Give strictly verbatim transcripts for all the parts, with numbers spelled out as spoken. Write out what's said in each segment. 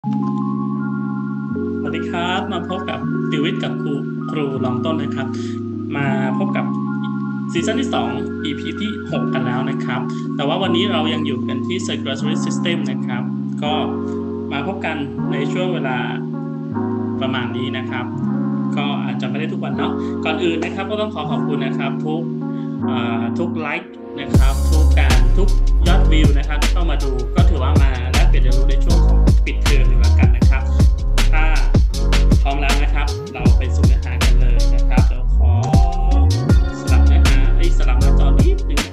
สวัสดีครับมาพบกับติวิทย์กับครูครูลองต้นนะครับมาพบกับซีซั่นที่สอง อี พี ที่หกกันแล้วนะครับแต่ว่าวันนี้เรายังอยู่กันที่ Circulatory System นะครับก็มาพบกันในช่วงเวลาประมาณนี้นะครับก็อาจจะไม่ได้ทุกวันเนาะก่อนอื่นนะครับก็ต้องขอขอบคุณนะครับทุกทุกไลค์นะครับทุกการทุกยอดวิวนะครับที่เข้ามาดูก็ถือว่ามาแลกเปลี่ยนเรียนรู้ในช่วงของปิดเทอมหนึ่งแล้วกันนะครับถ้าพร้อมแล้วนะครับเราไปสู่เนื้อหากันเลยนะครับเดี๋ยวขอสลับเนื้อหาไอ้สลับหน้าจอนิดนึง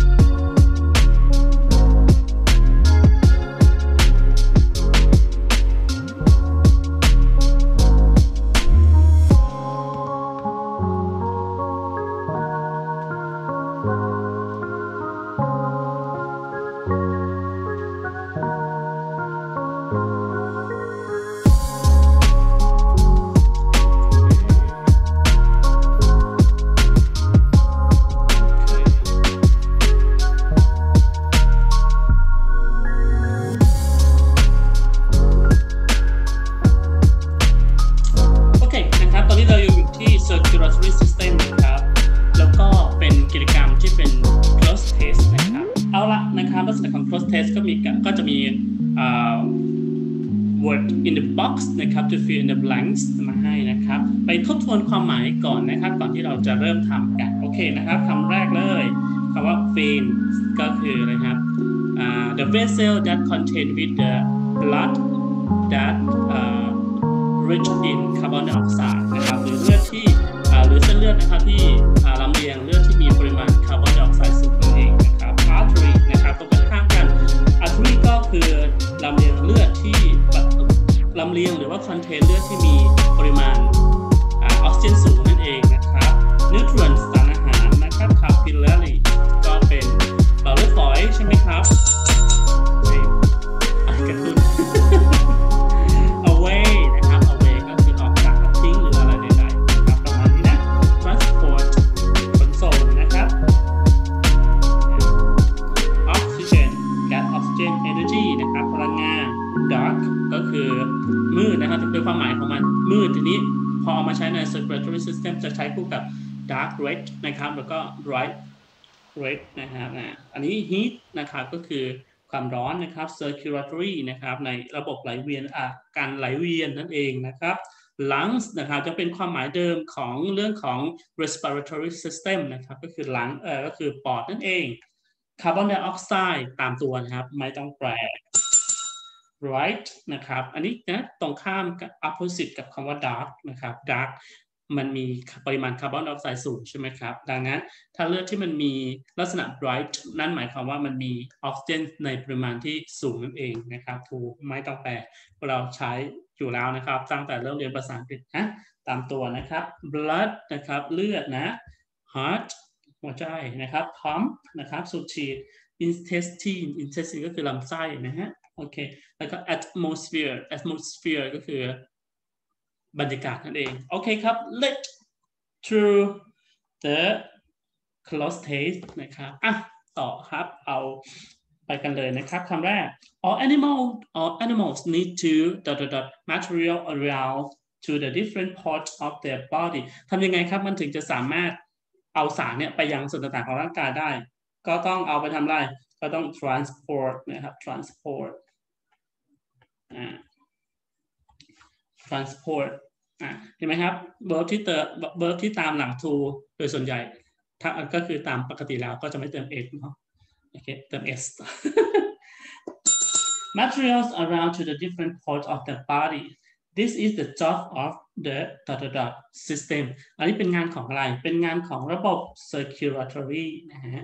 circulatory system นะครับแล้วก็เป็นกิจกรรมที่เป็น close test นะครับเอาละนะครับลักษณะของ close test ก็มีก็จะมี uh, word in the box นะครับ to fill in the blanks มาให้นะครับไปทบทวนความหมายก่อนนะครับก่อนที่เราจะเริ่มทำกันโอเคนะครับคำแรกเลยคำว่า vein ก็คืออะไรครับ uh, the vessel that contain with the blood that uh, rich in carbon dioxide นะครับหรือเลือดที่หรือเส้นเลือดนะครับที่ลำเลียงเลือดที่มีปริมาณคาร์บอนไดออกไซด์สูงนั่นเองนะครับ artery นะครับตรงกันข้ามกัน artery ก็คือลำเลียงเลือดที่ลำเลียงหรือว่าคอนเทนเลือดที่มีปริมาณออกซิเจนสูงนั่นเองนะครับ nutrients สารอาหารนะครับ capillary ก็เป็นหลอดเลือดฝอยใช่ไหมครับกระตุ้นaway นะครับ away ก็คือออกจากทิ้งหรืออะไรใดๆนะครับประมาณนี้นะ transport ขนส่งนะครับ oxygen gas oxygen energy นะครับพลังงาน dark ก็คือมืดนะครับโดยความหมายของมันมืดทีนี้พอเอามาใช้ใน circulatory system จะใช้คู่กับ dark red นะครับแล้วก็ bright red นะครับอันนี้ heat นะครับก็คือความร้อนนะครับ circulatory นะครับในระบบไหลเวียนอ่ะการไหลเวียนนั่นเองนะครับ lungs นะครับจะเป็นความหมายเดิมของเรื่องของ respiratory system นะครับก็คือ lung เอ่อก็คือปอดนั่นเอง carbon dioxide ตามตัวนะครับไม่ต้องแปล bright นะครับอันนี้นะตรงข้ามกับ opposite กับคำว่า dark นะครับ darkมันมีปริมาณคาร์บอนไดออกไซด์สูงใช่ไหมครับดังนั้นถ้าเลือดที่มันมีลักษณะ bright นั่นหมายความว่ามันมีออกซิเจนในปริมาณที่สูงนั่นเองนะครับถูกไม่ต้องแปลเราใช้อยู่แล้วนะครับตั้งแต่เริ่มเรียนภาษาอังกฤษนะตามตัวนะครับ blood นะครับเลือดนะ heart หัวใจนะครับ pump นะครับสูบฉีด intestine intestine ก็คือลำไส้นะฮะโอเคแล้วก็ atmosphere atmosphere ก็คือบรรยากาศนั่นเองโอเคครับ let through the close test นะครับอ่ะต่อครับเอาไปกันเลยนะครับคำแรก all animal all animals need to dot dot dot material around to the different parts of their body ทำยังไงครับมันถึงจะสามารถเอาสารเนี่ยไปยังส่วนต่างๆของร่างกายได้ก็ต้องเอาไปทำอะไรก็ต้อง transport นะครับ transport อ่า transport อ่ะเห็นไหมครับ verb ที่เติม verb ที่ตามหลัง to โดยส่วนใหญ่ถ้าก็คือตามปกติแล้วก็จะไม่เติม s เนาะโอเคเติม s materials around to the different parts of the body this is the job of the dot dot dot system อันนี้เป็นงานของอะไรเป็นงานของระบบ circulatory นะฮะ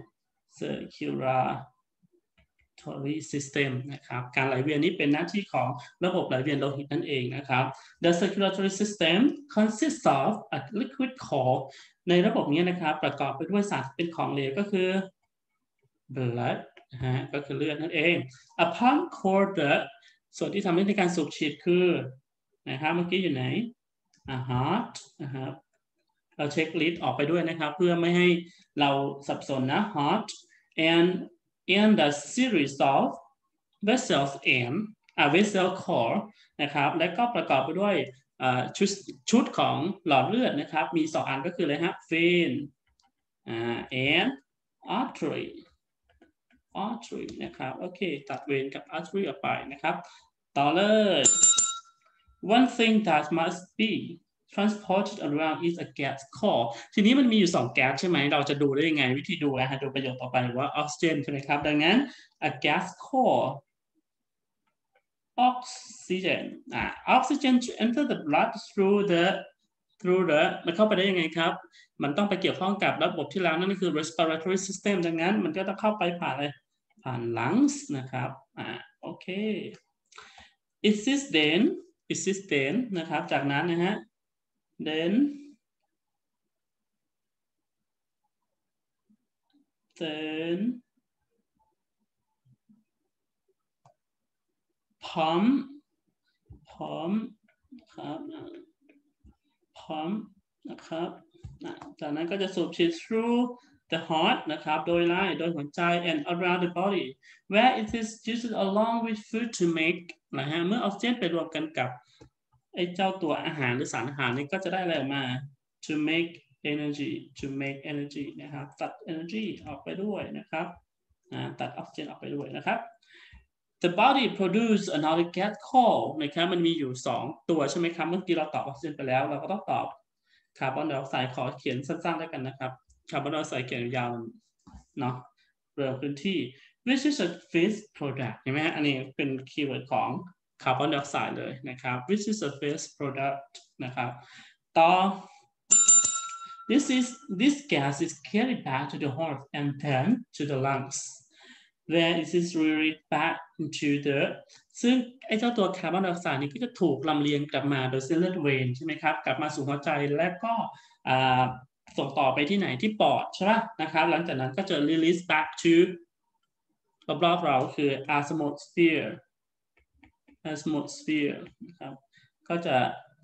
circulatory system นะครับการไหลเวียนนี้เป็นหน้าที่ของระบบไหลเวียนโลหิตนั่นเองนะครับ the circulatory system consists of a liquid called ในระบบนี้นะครับประกอบไปด้วยสารเป็นของเหลวก็คือ blood นะฮะก็คือเลือดนั่นเอง a pump called the ส่วนที่ทำให้ในการสูบฉีดคือนะครับเมื่อกี้อยู่ไหน a heart นะครับเราเช็คลิสต์ออกไปด้วยนะครับเพื่อไม่ให้เราสับสนนะ heart and and the series of vessels and a vessel core นะครับและก็ประกอบไปด้วยชุดชุดของหลอดเลือดนะครับมีสองอันก็คืออะไรฮะ vein and artery artery นะครับโอเคตัด vein กับ artery ออกไปนะครับต่อเลย one thing that must be transported around is a gas core ทีนี้มันมีอยู่สองแก๊สใช่ไหมเราจะดูได้ยังไงวิธีดูนะฮะดูประโยคต่อไปว่าออกซิเจนใช่ไหมครับดังนั้น a gas core oxygen อ่า oxygen to enter the blood through the through the มันเข้าไปได้ยังไงครับมันต้องไปเกี่ยวข้องกับระบบที่แล้วนั่นก็คือ respiratory system ดังนั้นมันก็ต้องเข้าไปผ่านอะไรผ่าน lungs นะครับอ่าโอเค it is then it is then นะครับจากนั้นนะฮะ then then pump pump ครับ pump นะครับจากนั้นก็จะสูบฉีด through the heart นะครับโดยไล่โดยหัวใจ and around the body where it is used along with food to make นะฮะเมื่อออกซิเจนไปรวมกันกับไอ้เจ้าตัวอาหารหรือสารอาหารนี่ก็จะได้อะไรออกมา to make energy to make energy นะครับตัด energy ออกไปด้วยนะครับตัดออกซิเจนออกไปด้วยนะครับ the body produce another gas called นะครับมันมีอยู่สองตัวใช่ไหมครับเมื่อกี้เราตอบออกซิเจนไปแล้วเราก็ต้องตอบคาร์บอนไดออกไซด์ขอเขียนสั้นๆด้วยกันนะครับคาร์บอนไดออกไซด์เขียนยาวเนาะเรื่องพื้นที่ which is a waste product ใช่ไหมฮะอันนี้เป็นคีย์เวิร์ดของคาร์บอนไดออกไซด์เลยนะครับ which is a waste product นะครับต่อ this is this gas is carried back to the heart and then to the lungs where it is released back into the ซึ่งไอ้เจ้าตัวคาร์บอนไดออกไซด์นี้ก็จะถูกลำเลียงกลับมาโดยเส้นเลือดเวนใช่ไหมครับกลับมาสู่หัวใจและก็ส่งต่อไปที่ไหนที่ปอดใช่ไหมนะครับหลังจากนั้นก็จะ release back to รอบๆเราคือ atmosphere atmosphere นะครับก็จะ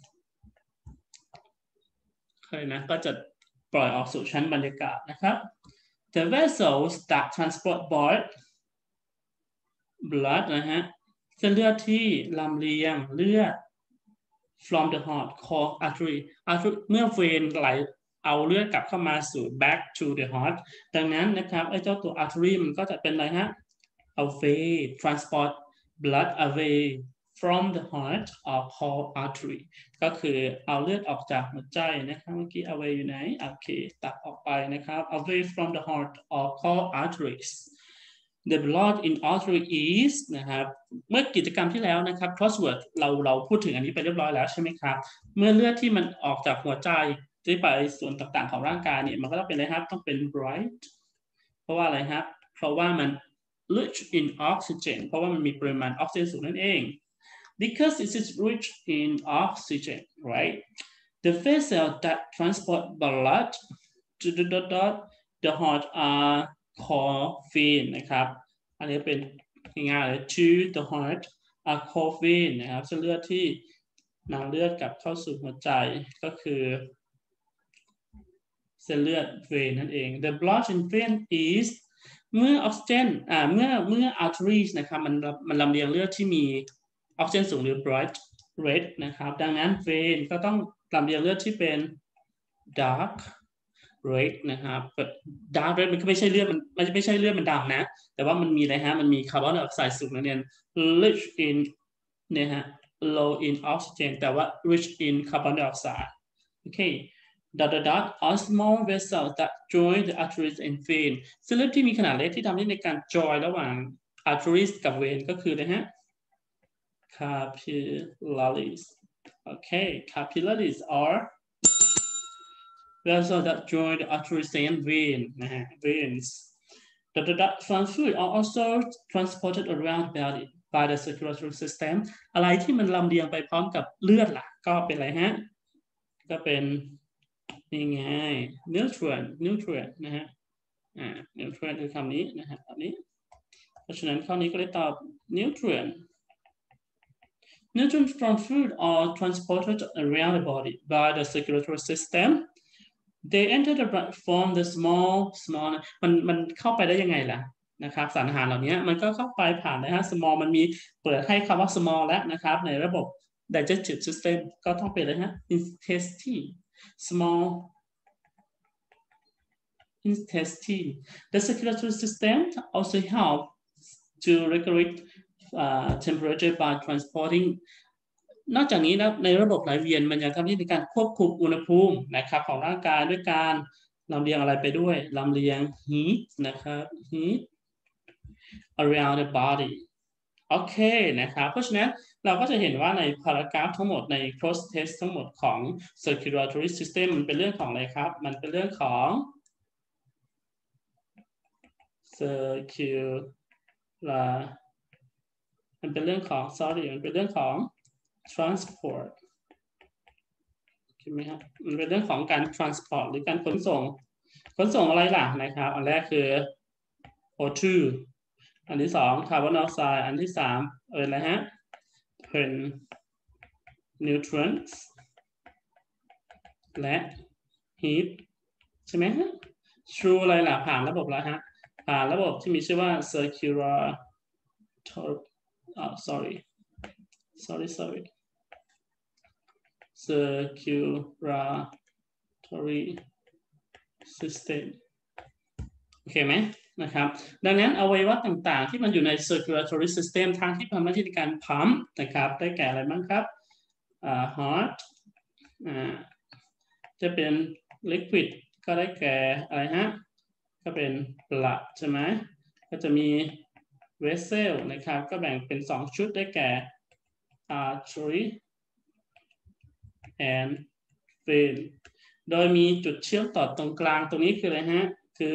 เคยนะก็จะปล่อยออกสู่ชั้นบรรยากาศนะครับ the vessels that transport blood blood นะฮะเส้นเลือดที่ลำเลียงเลือด from the heart called artery artery เมื่อเวนไหลเอาเลือดกลับเข้ามาสู่ back to the heart ดังนั้นนะครับไอ้เจ้าตัว artery มันก็จะเป็นอะไรฮะ away transport blood away from the heart or called artery ก็คือเอาเลือดออกจากหัวใจนะครับเมื่อกี้ away อยู่ไหนโอเคตัดออกไปนะครับ away from the heart or called arteries the blood in artery is นะครับเมื่อกิจกรรมที่แล้วนะครับ crossword เราเราพูดถึงอันนี้ไปเรียบร้อยแล้วใช่ไหมครับเมื่อเลือดที่มันออกจากหัวใจที่ไปส่วนต่างๆของร่างกายเนี่ยมันก็ต้องเป็นอะไรครับต้องเป็น bright เพราะว่าอะไรครับเพราะว่ามัน rich in oxygen เพราะว่ามันมีปริมาณออกซิเจนสูงนั่นเอง because it is rich in oxygen right the vessel that transport blood to the dot the heart are called vein นะครับอันนี้เป็นง่ายๆเลย to the heart are called vein นะครับเส้นเลือดที่นำเลือดกลับเข้าสู่หัวใจก็คือเส้นเลือดเวนนั่นเอง the blood in vein is เมื่อออกซิเจนอ่าเมื่อเมื่อ arteries นะครับมันมันลำเลียงเลือดที่มีออกซิเจนสูงหรือ bright red นะครับดังนั้น vein ก็ต้องลำเลียงเลือดที่เป็น dark red นะครับ dark red มันก็ไม่ใช่เลือดมันมันไม่ใช่เลือดมันดำนะแต่ว่ามันมีอะไรฮะมันมีคาร์บอนไดออกไซด์สูงนั่นเอง rich in เนี่ยฮะ low in oxygen แต่ว่า rich in carbon dioxide โอเค dot dot dot are small vessels that join the arteries and vein เส้นเลือดที่มีขนาดเล็กที่ทำในการ join ระหว่าง arteries กับ vein ก็คือนะฮะ capillaries โอเค capillaries are vessels that join the arteries and vein นะฮะ veins dot dot dot from food are also transported around the body by the circulatory system อะไรที่มันลำเลียงไปพร้อมกับเลือดล่ะก็เป็นอะไรฮะก็เป็นนี่ไง nutrient nutrient นะฮะอ่า nutrient คือคำนี้นะฮะคำนี้เพราะฉะนั้นข้อนี้ก็เลยตอบ nutrient nutrients from food are transported around the body by the circulatory system they enter the blood from the small small มันมันเข้าไปได้ยังไงล่ะนะครับสารอาหารเหล่านี้มันก็เข้าไปผ่านนะฮะ small มันมีเปิดให้คำว่า small แล้วนะครับในระบบ digestive system ก็ต้องเป็นเลยฮะ intestine small intestine the circulatory system also help to regulate uh, temperature by transporting นอกจากนี้นะในระบบไหลเวียนมันยังทำหน้าที่ในการควบคุมอุณหภูมินะครับของร่างกายด้วยการลำเลียงอะไรไปด้วยลำเลียง heat นะครับ heat around the body โอเคนะครับเพราะฉะนั้นเราก็จะเห็นว่าในพารากราฟทั้งหมดใน cross test ทั้งหมดของ circulatory system มันเป็นเรื่องของอะไรครับมันเป็นเรื่องของ circular มันเป็นเรื่องของ sorry มันเป็นเรื่องของ transport ใช่ไหมครับมันเป็นเรื่องของการ transport หรือการขนส่งขนส่งอะไรล่ะนะครับอันแรกคือ โอ ทู อันที่สองคาร์บอนไดออกไซด์อันที่สามเอออะไรฮะเป็น nutrients และ heat ใช่ไหมฮะ true อะไรล่ะผ่านระบบแล้วฮะผ่านระบบที่มีชื่อว่า circular oh sorry sorry sorry circulatory system โอเคไหมนะครับดังนั้นอวัยวะต่างๆที่มันอยู่ใน circulatory system ทางที่ทำหน้าที่ในการปั๊มนะครับได้แก่อะไรบ้างครับอ่า heart อ่าจะเป็น liquid ก็ได้แก่อะไรฮะก็เป็น blood ใช่ไหมก็จะมี vessel นะครับก็แบ่งเป็นสองชุดได้แก่ artery and vein โดยมีจุดเชื่อมต่อตรงกลางตรงนี้คืออะไรฮะคือ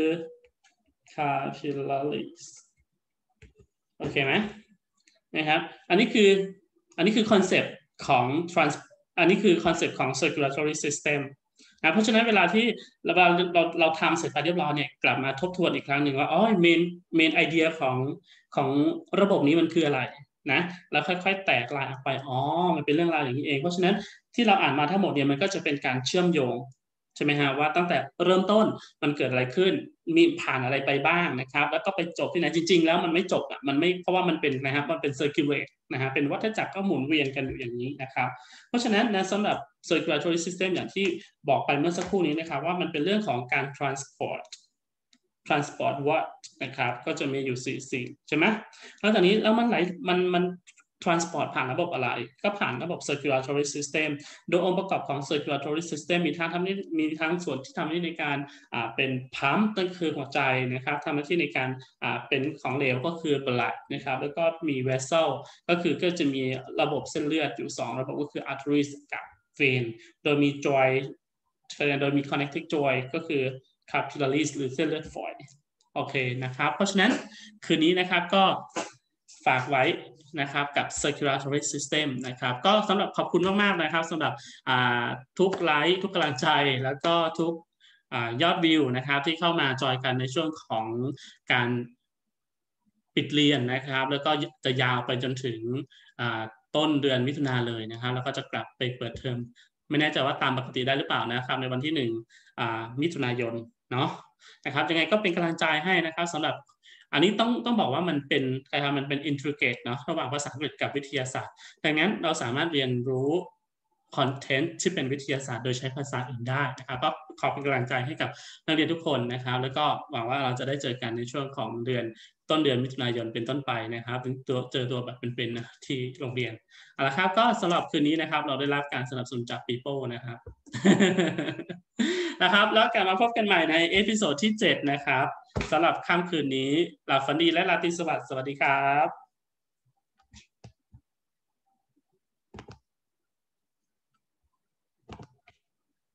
capillaries โอเคไหมนะครับอันนี้คืออันนี้คือคอนเซปต์ของ trans อันนี้คือคอนเซปต์ของ circulatory system นะเพราะฉะนั้นเวลาที่เราเราเราทำเสร็จไปเรียบร้อยเนี่ยกลับมาทบทวนอีกครั้งหนึ่งว่าอ๋อ main main idea ของของระบบนี้มันคืออะไรนะแล้วค่อยๆแตกลายออกไปอ๋อมันเป็นเรื่องราวอย่างนี้เองเพราะฉะนั้นที่เราอ่านมาทั้งหมดเนี่ยมันก็จะเป็นการเชื่อมโยงใช่ไหมฮะว่าตั้งแต่เริ่มต้นมันเกิดอะไรขึ้นมีผ่านอะไรไปบ้างนะครับแล้วก็ไปจบที่ไหนจริงๆแล้วมันไม่จบอ่ะมันไม่เพราะว่ามันเป็นนะครับมันเป็น circulate นะฮะเป็นวัฏจักรก็หมุนเวียนกันอยู่อย่างนี้นะครับเพราะฉะนั้นนะสำหรับ circulatory system อย่างที่บอกไปเมื่อสักครู่นี้นะครับว่ามันเป็นเรื่องของการ transport transport what นะครับก็จะมีอยู่สี่สิ่งใช่ไหมแล้วตอนนี้แล้วมันไหลมันมัน transport ผ่านระบบอะไรก็ผ่านระบบ circulatory system โดยองค์ประกอบของ circulatory system มีทั้งทำนี้มีทั้งส่วนที่ทำหน้าที่ในการอ่าเป็นพัมป์นั่นคือหัวใจนะครับทำหน้าที่ในการอ่าเป็นของเหลวก็คือ blood นะครับแล้วก็มี vessel ก็คือก็จะมีระบบเส้นเลือดอยู่สองระบบก็คือ arteries กับ vein โดยมี joy โดยมี connecting joy ก็คือ capillaries หรือเส้นเลือดฝอยโอเคนะครับเพราะฉะนั้นคืนนี้นะครับก็ฝากไว้นะครับกับ circulatory system นะครับก็สำหรับขอบคุณมากๆนะครับสำหรับทุกไลค์ทุกกำลังใจแล้วก็ทุกยอดวิวนะครับที่เข้ามาจอยกันในช่วงของการปิดเรียนนะครับแล้วก็จะยาวไปจนถึงต้นเดือนมิถุนาเลยนะครับแล้วก็จะกลับไปเปิดเทอมไม่แน่ใจว่าตามปกติได้หรือเปล่านะครับในวันที่หนึ่งมิถุนายนเนาะนะครับยังไงก็เป็นกำลังใจให้นะครับสำหรับอันนี้ต้องต้องบอกว่ามันเป็นอะไรครับมันเป็น intricate เนาะระหว่างภาษาอังกฤษกับวิทยาศาสตร์ดังนั้นเราสามารถเรียนรู้คอนเทนต์ที่เป็นวิทยาศาสตร์โดยใช้ภาษาอื่นได้นะครับก็ขอเป็นกำลังใจให้กับนักเรียนทุกคนนะครับแล้วก็หวังว่าเราจะได้เจอกันในช่วงของเดือนต้นเดือนมิถุนายนเป็นต้นไปนะครับตัวเจอตัวแบบเป็นๆนะที่โรงเรียนเอาละครับก็สำหรับคืนนี้นะครับเราได้รับการสนับสนุนจาก People นะครับ นะครับแล้วกลับมาพบกันใหม่ในเอพิโซดที่เจ็ดนะครับสำหรับค่ำคืนนี้หลับฝันดีและราตรีสวัสดิ์สวัสดีครับ